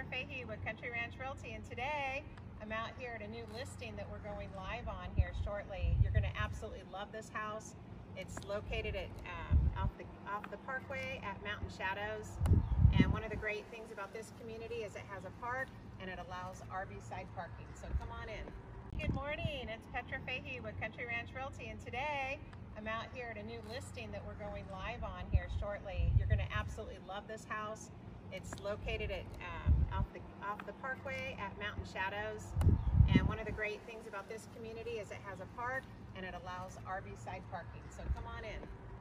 Petra Fahey with Country Ranch Realty, and today I'm out here at a new listing that we're going live on here shortly. You're going to absolutely love this house. It's located at off the parkway at Mountain Shadows, and one of the great things about this community is it has a park and it allows RV side parking, so come on in. Good morning, it's Petra Fahey with Country Ranch Realty, and today I'm out here at a new listing that we're going live on here shortly. You're going to absolutely love this house. It's located at off the parkway at Mountain Shadows, and one of the great things about this community is it has a park and it allows RV side parking, so come on in.